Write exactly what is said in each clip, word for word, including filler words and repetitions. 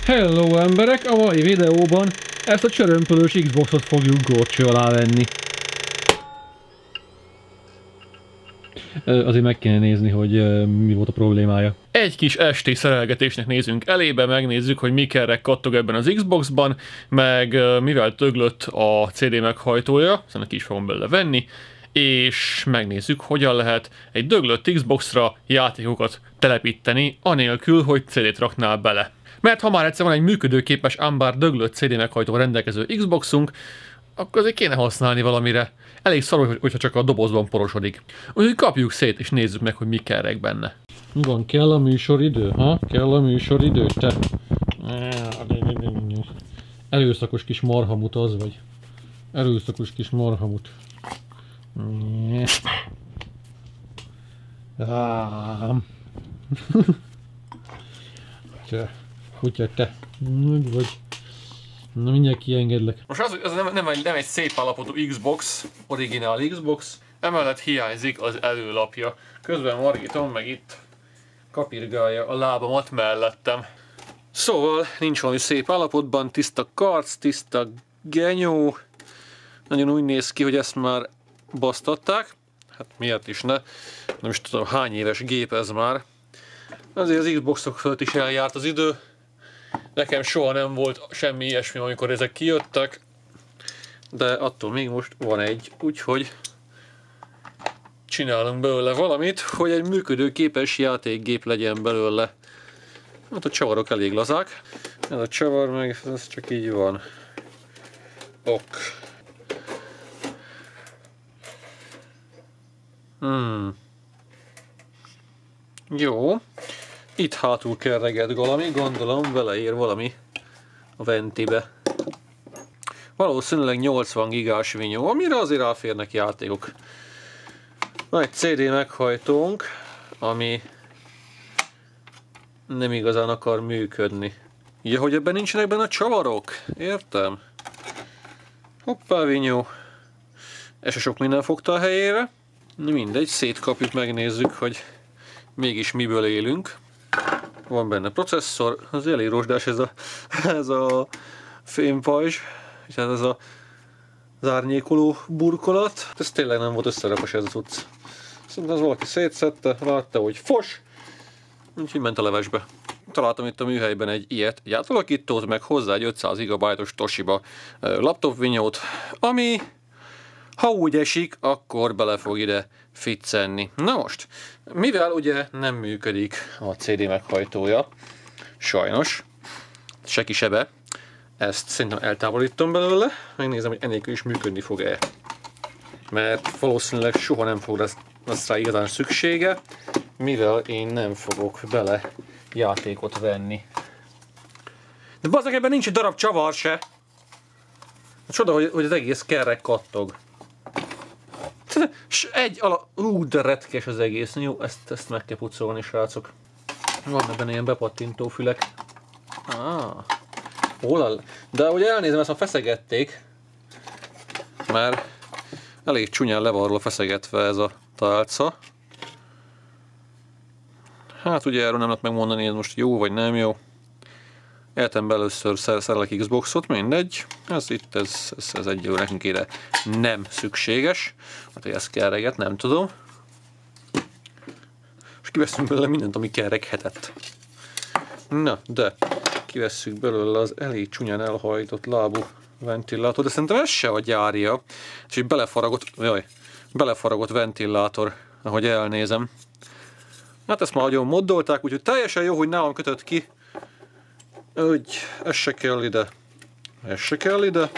Hello emberek, a mai videóban ezt a csörömpölős Xboxot fogjuk górcső alá venni. Azért meg kéne nézni, hogy mi volt a problémája. Egy kis esti szerelgetésnek nézünk elébe, megnézzük, hogy mi kerek kattog ebben az Xboxban, meg mivel töglött a cé dé meghajtója, szóval ki is fogom belőle venni, és megnézzük, hogyan lehet egy döglött Xboxra játékokat telepíteni, anélkül, hogy cé dét raknál bele. Mert ha már egyszer van egy működőképes, ám bár döglött cé dé meghajtóval rendelkező Xboxunk, akkor azért kéne használni valamire. Elég szar, hogyha csak a dobozban porosodik. Úgyhogy kapjuk szét, és nézzük meg, hogy mi kerek benne. Van, kell a műsoridő, ha? Kell a műsoridő, te? Erőszakos kis marhamut az vagy. Erőszakos kis marhamut. Te, kutya, te. Meg vagy. Na mindjárt kiengedlek. Most az, az nem, nem, egy, nem egy szép állapotú Xbox, originál Xbox, emellett hiányzik az előlapja. Közben Margiton meg itt kapirgálja a lábamat mellettem. Szóval nincs valami szép állapotban, tiszta karc, tiszta genyó. Nagyon úgy néz ki, hogy ezt már basztatták. Hát miért is ne? Nem is tudom hány éves gép ez már. Azért az Xboxok fölött is eljárt az idő. Nekem soha nem volt semmi ilyesmi, amikor ezek kijöttek, de attól még most van egy, úgyhogy csinálunk belőle valamit, hogy egy működőképes játékgép legyen belőle. Hát a csavarok elég lazák, ez a csavar meg ez csak így van. Ok. Hmm. Jó. Itt hátul kerreget valami, gondolom beleér valami a ventibe. Valószínűleg nyolcvan gigás vinyó, amire azért ráférnek játékok. Van egy cé dé meghajtónk, ami nem igazán akar működni. Ja, hogy ebben nincsenek benne a csavarok? Értem. Hoppá, vinyó. Ez se sok minden fogta a helyére. Mindegy, szétkapjuk, megnézzük, hogy mégis miből élünk. Van benne processzor, az elég rozsdás ez a, ez a fémpajzs, és ez a az árnyékoló burkolat. Ez tényleg nem volt összerakos ez az utc. Szerintem az valaki szétszedte, látta, hogy fos, úgyhogy ment a levesbe. Találtam itt a műhelyben egy ilyet, egy átalakítót, meg hozzá egy ötszáz gigabájtos Toshiba laptop vinyót, ami ha úgy esik, akkor bele fog ide ficcenni. Na most, mivel ugye nem működik a cé dé meghajtója, sajnos, se kisebe, ezt szerintem eltávolítom belőle, megnézem, hogy enélkül is működni fog-e. Mert valószínűleg soha nem fog lesz, lesz rá igazán szüksége, mivel én nem fogok bele játékot venni. De bazdmeg, ebben nincs egy darab csavar se. Csoda, hogy, hogy az egész kerek kattog. És egy ala... Ú, de retkes az egész. Jó, ezt, ezt meg kell pucolni, srácok. Vannak benne ilyen bepattintó fülek. Ah, hol de ahogy elnézem, ezt már feszegették. Mert elég csúnyán le van róla feszegetve ez a tálca. Hát ugye erről nem lehet megmondani, ez most jó vagy nem jó. Életemben először szerelek Xboxot, mindegy. Ez itt, ez, ez, ez egy jó, nekünk ide nem szükséges. Hát, hogy ez kerreget, nem tudom. És kiveszünk belőle mindent, ami kerreghetett. Na, de kivesszük belőle az elég csúnyán elhajtott lábú ventilátor, de szerintem ez se a gyárja. És egy belefaragott, jaj, belefaragott ventilátor, ahogy elnézem. Hát ezt már nagyon moddolták, úgyhogy teljesen jó, hogy nálam kötött ki. Úgy, ez se kell ide, ez se kell ide.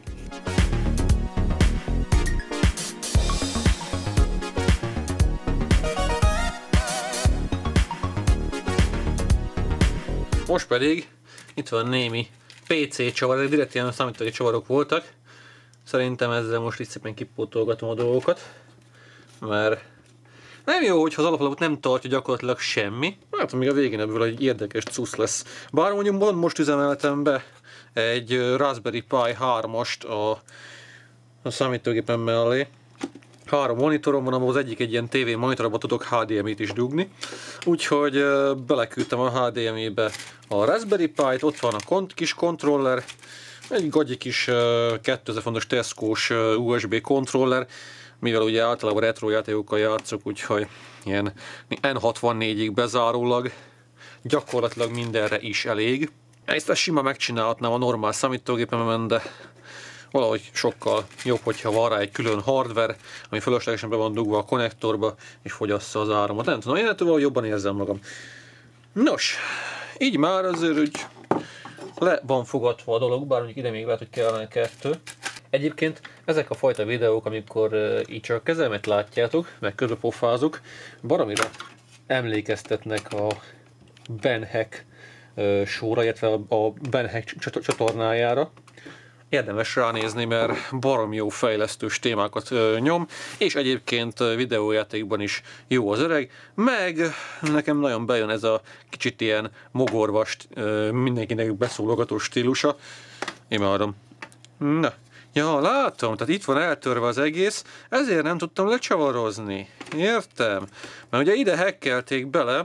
Most pedig itt van némi pé cé csavar, ezek direkt ilyen számítógép csavarok voltak. Szerintem ezzel most itt szépen kipótolgatom a dolgokat, mert nem jó, hogyha az alaplapot nem tartja gyakorlatilag semmi. Hát még a végén ebből egy érdekes cusz lesz. Bár mondjuk van, most üzemeltem be egy Raspberry Pi hármast a, a számítógépen mellé. Három monitorom van, ahol az egyik egy ilyen tévé monitorba tudok há dé em i-t is dugni. Úgyhogy beleküldtem a há dé em i-be a Raspberry Pi-t, ott van a kont kis kontroller, egy gagyi kis kétezer fontos Tesco-s u es bé kontroller, mivel ugye általában retro játékokkal játszok, úgyhogy ilyen en hatvannégyig bezárólag gyakorlatilag mindenre is elég. Ezt simán megcsinálhatnám a normál számítógépemen, de valahogy sokkal jobb, hogyha van rá egy külön hardware, ami fölöslegesen be van dugva a konnektorba, és fogyassza az áramot. Nem tudom, én ettől jobban érzem magam. Nos, így már azért úgy le van fogadva a dolog, bár mondjuk ide még lehet, hogy kellene kettő. Egyébként ezek a fajta videók, amikor uh, így csak a kezemet látjátok, meg közben pofázok, baromira emlékeztetnek a Benhack uh, sorra, illetve a, a Benhack csatornájára. Érdemes ránézni, mert barom jó fejlesztős témákat uh, nyom, és egyébként uh, videójátékban is jó az öreg, meg nekem nagyon bejön ez a kicsit ilyen mogorvas, uh, mindenkinek beszólogató stílusa. Imádom. Na. Ja, látom, tehát itt van eltörve az egész, ezért nem tudtam lecsavarozni. Értem. Mert ugye ide hackelték bele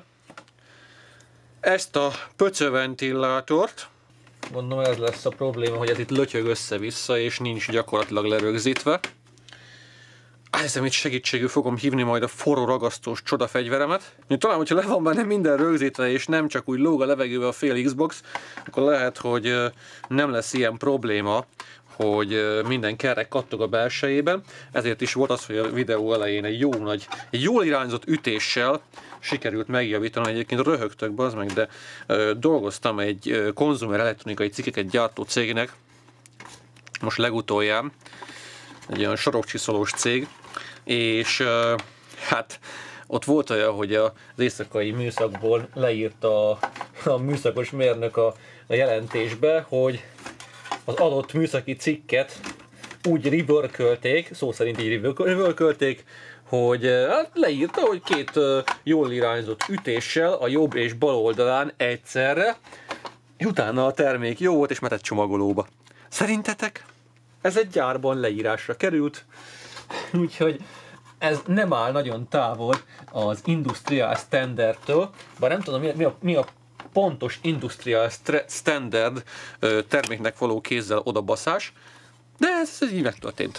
ezt a pöcöventilátort. Mondom, ez lesz a probléma, hogy ez itt lötyög össze-vissza, és nincs gyakorlatilag lerögzítve. Hiszem, itt segítségül fogom hívni majd a forró ragasztós csodafegyveremet. Talán, hogyha le van benne minden rögzítve, és nem csak úgy lóg a levegőbe a fél Xbox, akkor lehet, hogy nem lesz ilyen probléma, hogy minden kerek kattog a belsejében. Ezért is volt az, hogy a videó elején egy jó nagy, egy jól irányzott ütéssel sikerült megjavítanom. Egyébként röhögtök, bazd meg, de ö, dolgoztam egy ö, konzumer elektronikai cikkeket gyártó cégnek, most legutolján, egy olyan sarokcsiszolós cég, és ö, hát ott volt olyan, hogy az éjszakai műszakból leírta a, a műszakos mérnök a, a jelentésbe, hogy az adott műszaki cikket úgy reworkölték, szó szerint így reworkölték, hogy hát leírta, hogy két jól irányzott ütéssel a jobb és bal oldalán egyszerre, és utána a termék jó volt és metett csomagolóba. Szerintetek? Ez egy gyárban leírásra került, úgyhogy ez nem áll nagyon távol az industrial standardtől, bár nem tudom mi a, mi a, mi a pontos industrial standard terméknek való kézzel odabaszás, de ez, ez így megtörtént.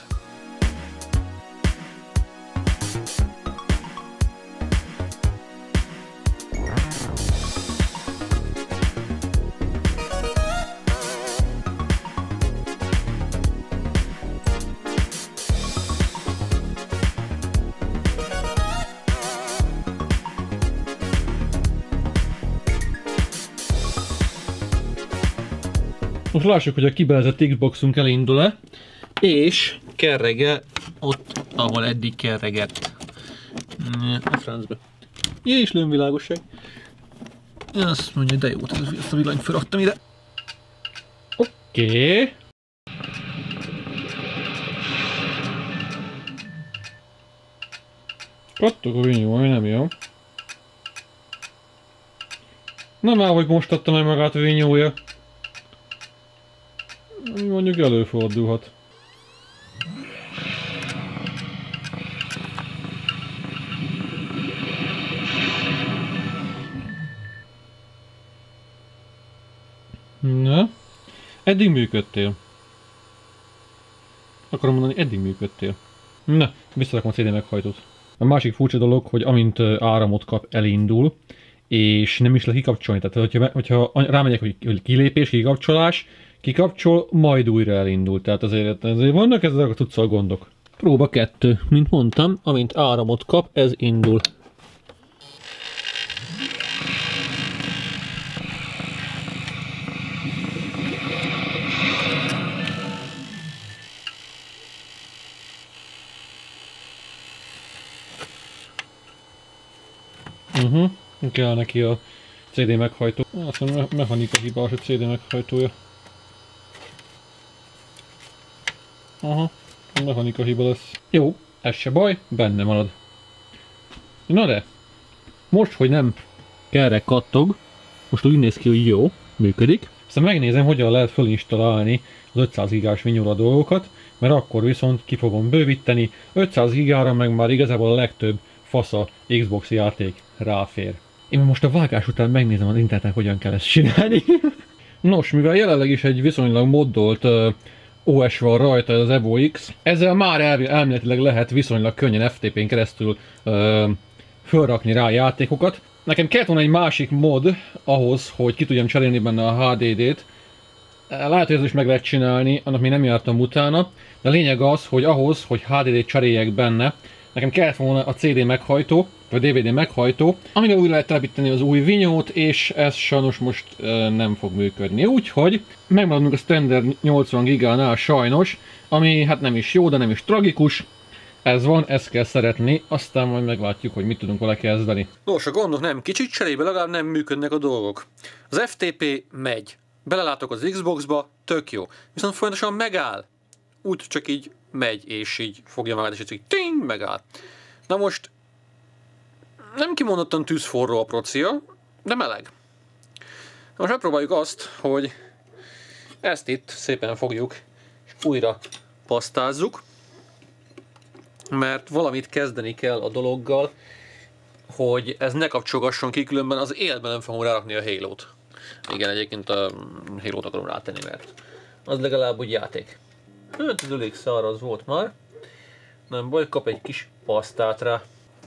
Most lássuk, hogy a kibelezett Xboxunk elindul-e, és kerrege ott, ahol eddig kerregett. A francba. És lőmvilágosság. Azt mondja, de jó, ezt a villanyt felraktam ide. Oké. Okay. Kattog a vinyó, ami nem jó. Nem áll, hogy most adta meg magát a vinyója. Mondjuk előfordulhat. Na, eddig működtél. Akarom mondani, eddig működtél. Na, visszarakom a cé dé meghajtót. A másik furcsa dolog, hogy amint áramot kap, elindul, és nem is lehet kikapcsolni. Tehát, hogyha, hogyha rámegyek, hogy kilépés, kikapcsolás, kikapcsol, majd újra elindul. Tehát azért, azért vannak ezek a tuccal gondok. Próba kettő. Mint mondtam, amint áramot kap, ez indul. Uh-huh. Kell neki a cé dé meghajtó. Azt mondom, mechanika hibás a cé dé meghajtója. Aha, mechanika hiba lesz. Jó, ez se baj, benne marad. Na de, most, hogy nem kerek kattog, most úgy néz ki, hogy jó, működik. Aztán megnézem, hogyan lehet fölinstalálni az ötszáz gigás vinyóra dolgokat, mert akkor viszont ki fogom bővíteni, ötszáz gigára meg már igazából a legtöbb fasza Xbox játék ráfér. Én most a vágás után megnézem az interneten, hogyan kell ezt csinálni. Nos, mivel jelenleg is egy viszonylag moddolt uh, o es van rajta, ez az Evo X, ezzel már el, elméletileg lehet viszonylag könnyen ef té pén keresztül uh, fölrakni rá játékokat. Nekem kellett volna egy másik mod ahhoz, hogy ki tudjam cserélni benne a há dé dét. Lehet, hogy ezt is meg lehet csinálni, annak még nem jártam utána, de a lényeg az, hogy ahhoz, hogy há dé dét cseréljek benne, nekem kellett volna a cé dé meghajtó, vagy dé vé dé meghajtó, amivel újra lehet telepíteni az új vinyót, és ez sajnos most e, nem fog működni. Úgyhogy megmaradunk a standard nyolcvan gigánál sajnos, ami hát nem is jó, de nem is tragikus. Ez van, ezt kell szeretni, aztán majd meglátjuk, hogy mit tudunk vele kezdeni. Nos, a gondok nem kicsit, cserébe legalább nem működnek a dolgok. Az ef té pé megy. Belelátok az Xboxba, tök jó. Viszont folyamatosan megáll. Úgy csak így megy, és így fogja magát, és így ting, megáll. Na most, nem kimondottan tűzforró a procia, de meleg. Most megpróbáljuk azt, hogy ezt itt szépen fogjuk, és újra pasztázzuk, mert valamit kezdeni kell a dologgal, hogy ez ne kapcsolgasson ki, különben az életben nem fogom rárakni a Halo-t. Igen, egyébként a Halo-t akarom rátenni, mert az legalább úgy játék. Hát ez elég száraz volt már. Nem baj, kap egy kis pasztát rá.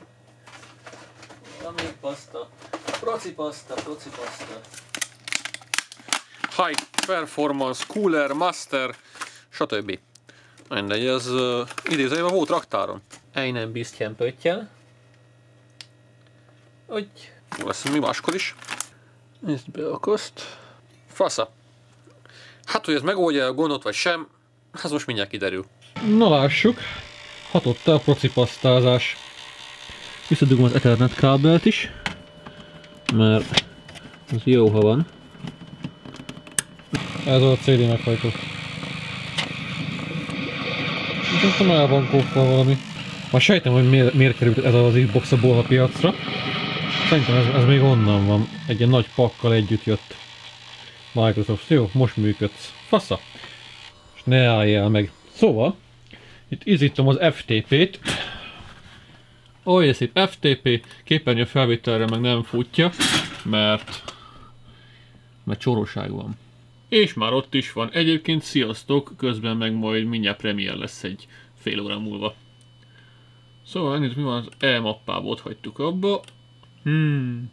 Valami paszta. Proci paszta, proci paszta. High Performance, Cooler, Master, stb. Mindegy, ez uh, idézőjében volt raktáron. Einen bisschen pöttyel. Úgy. Lesz mi máskor is. Nézd be a közt. Fasza. Hát, hogy ez megoldja a gondot vagy sem, ez most mindjárt kiderül. Na lássuk. Hatott a procipasztázás. Visszadugom az Ethernet kábelt is. Mert az jó, ha van. Ez a cé dé meghajtó. Szerintem el van kópva valami. Már sejtem, hogy miért, miért került ez az Xbox a bolha piacra. Szerintem ez, ez még onnan van. Egy ilyen nagy pakkal együtt jött. Microsoft. Jó, most működsz. Fasza. És ne álljál meg. Szóval, itt izítom az ef té pét. Olyan szép ef té pé, képernyő felvételre meg nem futja, mert, mert csoróság van. És már ott is van. Egyébként sziasztok, közben meg majd mindjárt premier lesz egy fél óra múlva. Szóval ennél mi van, az e-mappába ott hagytuk abba. Hmm.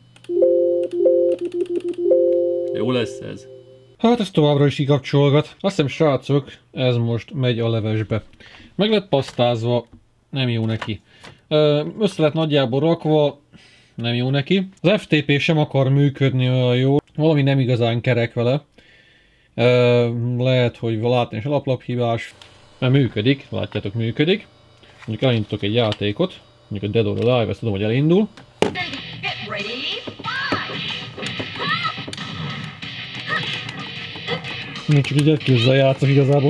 Jó lesz ez. Hát ez továbbra is kikapcsolgat. Azt hiszem, srácok, ez most megy a levesbe. Meg lett pasztázva, nem jó neki. Össze lett nagyjából rakva, nem jó neki. Az ef té pé sem akar működni olyan jól. Valami nem igazán kerek vele. Lehet, hogy látni is alaplap-hibás. Mert működik, látjátok, működik. Mondjuk elindítok egy játékot. Mondjuk a Dead or Alive, ezt tudom, hogy elindul. Még csak így egy kézzel játszok igazából.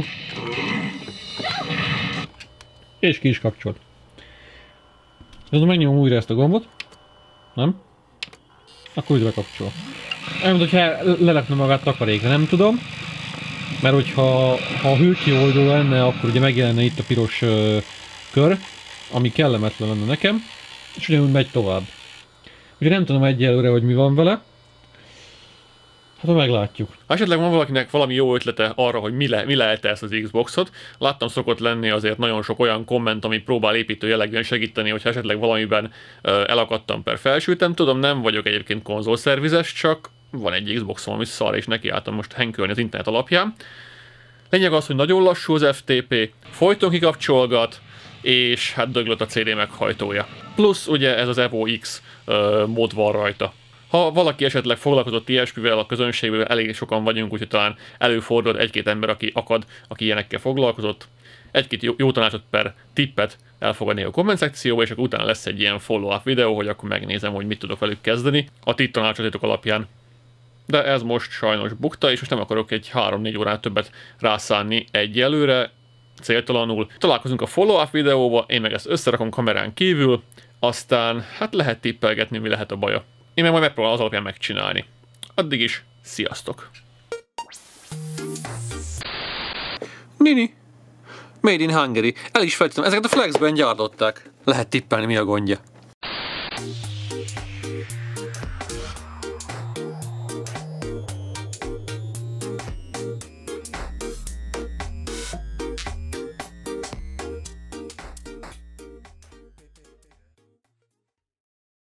És ki is kapcsolt. Közben megnyomom újra ezt a gombot. Nem? Akkor újra kapcsol. Olyan, hogyha lelepne magát takarékra, nem tudom. Mert hogyha ha a hűtő oldó lenne, akkor ugye megjelenne itt a piros uh, kör, ami kellemetlen lenne nekem, és ugyanúgy megy tovább. Ugye nem tudom egyelőre, hogy mi van vele. Hát meglátjuk. Ha esetleg van valakinek valami jó ötlete arra, hogy mi, le, mi lehet ezt az Xboxot, láttam szokott lenni azért nagyon sok olyan komment, ami próbál építő jellegűen segíteni, hogyha esetleg valamiben uh, elakadtam per felsültem. Tudom, nem vagyok egyébként konzolszervizes, csak van egy Xboxom, ami szar, és nekiálltam most henkölni az internet alapján. Lényeg az, hogy nagyon lassú az ef té pé, folyton kikapcsolgat, és hát döglött a cé dé meghajtója. Plusz ugye ez az Evo X uh, mód van rajta. Ha valaki esetleg foglalkozott ilyesmivel, a közönségben elég sokan vagyunk, úgyhogy talán előfordult egy-két ember, aki akad, aki ilyenekkel foglalkozott. Egy-két jó, jó tanácsot per tippet elfogadni a komment szekcióba, és akkor utána lesz egy ilyen follow-up videó, hogy akkor megnézem, hogy mit tudok velük kezdeni a ti tanácsozatok alapján. De ez most sajnos bukta, és most nem akarok egy három-négy órát többet rászánni egyelőre, céltalanul. Találkozunk a follow-up videóba, én meg ezt összerakom kamerán kívül, aztán hát lehet tippelgetni, mi lehet a baja. Én meg majd megpróbálom az alapján megcsinálni. Addig is, sziasztok! Nini. Made in Hungary. El is felejtettem, ezeket a Flexben gyártották. Lehet tippelni, mi a gondja.